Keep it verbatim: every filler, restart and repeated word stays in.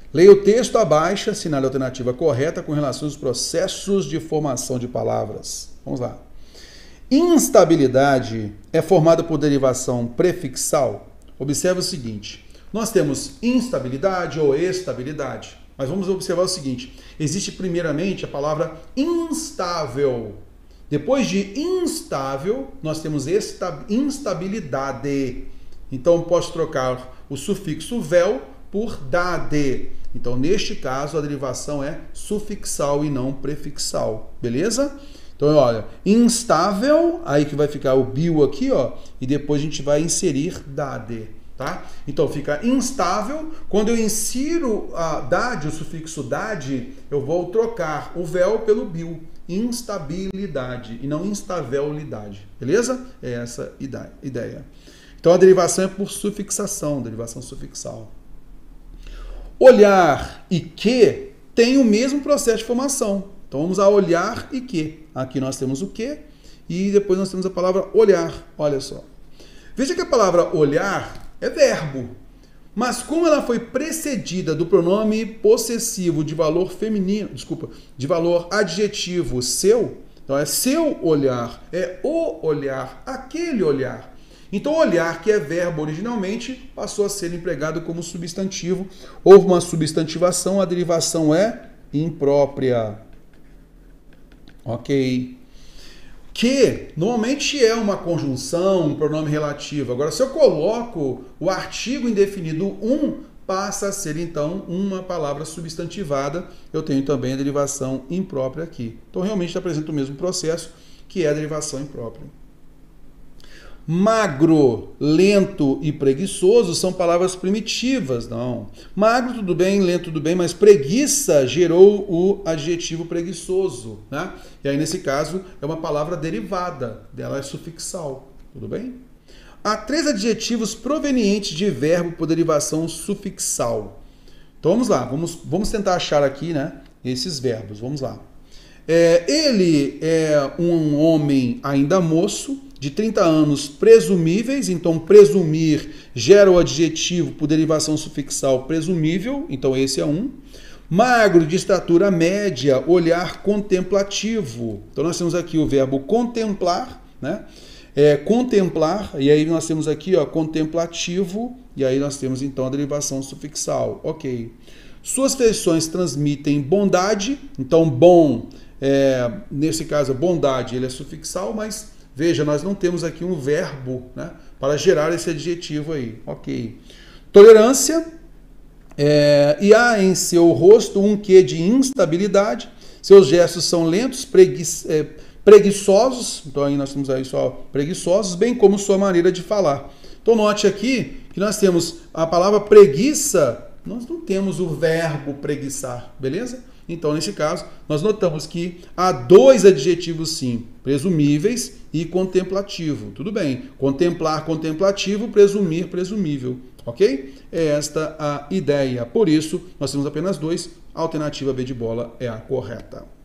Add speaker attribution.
Speaker 1: Leia o texto abaixo, assinale a alternativa correta com relação aos processos de formação de palavras. Vamos lá. Instabilidade é formada por derivação prefixal. Observe o seguinte, nós temos instabilidade ou estabilidade, mas vamos observar o seguinte, existe primeiramente a palavra instável. Depois de instável, nós temos instabilidade. Então, posso trocar o sufixo vel por dade. Então, neste caso, a derivação é sufixal e não prefixal. Beleza? Então, olha, instável, aí que vai ficar o bio aqui, ó, e depois a gente vai inserir dade, tá? Então, fica instável. Quando eu insiro a dade, o sufixo dade, eu vou trocar o vel pelo bio. Instabilidade e não instavelidade, beleza? É essa ideia. Então a derivação é por sufixação, derivação sufixal. Olhar e que tem o mesmo processo de formação. Então vamos a olhar e que. Aqui nós temos o que e depois nós temos a palavra olhar. Olha só. Veja que a palavra olhar é verbo. Mas como ela foi precedida do pronome possessivo de valor feminino, desculpa, de valor adjetivo seu, então é seu olhar, é o olhar, aquele olhar. Então olhar, que é verbo originalmente, passou a ser empregado como substantivo. Houve uma substantivação, a derivação é imprópria. Ok. Que normalmente é uma conjunção, um pronome relativo. Agora, se eu coloco o artigo indefinido um, passa a ser, então, uma palavra substantivada. Eu tenho também a derivação imprópria aqui. Então, realmente apresenta o mesmo processo, que é a derivação imprópria. Magro, lento e preguiçoso são palavras primitivas, não. Magro, tudo bem, lento, tudo bem, mas preguiça gerou o adjetivo preguiçoso, né? E aí, nesse caso, é uma palavra derivada, dela é sufixal, tudo bem? Há três adjetivos provenientes de verbo por derivação sufixal. Então, vamos lá, vamos, vamos tentar achar aqui, né, esses verbos, vamos lá. É, ele é um homem ainda moço, de trinta anos presumíveis, então presumir gera o adjetivo por derivação sufixal presumível, então esse é um. Magro, de estatura média, olhar contemplativo. Então nós temos aqui o verbo contemplar, né? É, contemplar, e aí nós temos aqui, ó, contemplativo, e aí nós temos então a derivação sufixal, ok. Suas feições transmitem bondade, então bom, é, nesse caso bondade, ele é sufixal, mas veja, nós não temos aqui um verbo, né, para gerar esse adjetivo aí. Ok. Tolerância. É, e há em seu rosto um quê de instabilidade. Seus gestos são lentos, pregui é, preguiçosos. Então aí nós temos aí só preguiçosos, bem como sua maneira de falar. Então note aqui que nós temos a palavra preguiça, nós não temos o verbo preguiçar, beleza? Então, nesse caso, nós notamos que há dois adjetivos, sim, presumíveis e contemplativo. Tudo bem, contemplar, contemplativo, presumir, presumível, ok? É esta a ideia. Por isso, nós temos apenas dois, a alternativa B de bola é a correta.